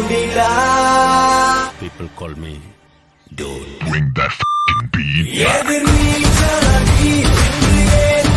People call me Dude. Bring that f***ing beat. Edir ni chaladi,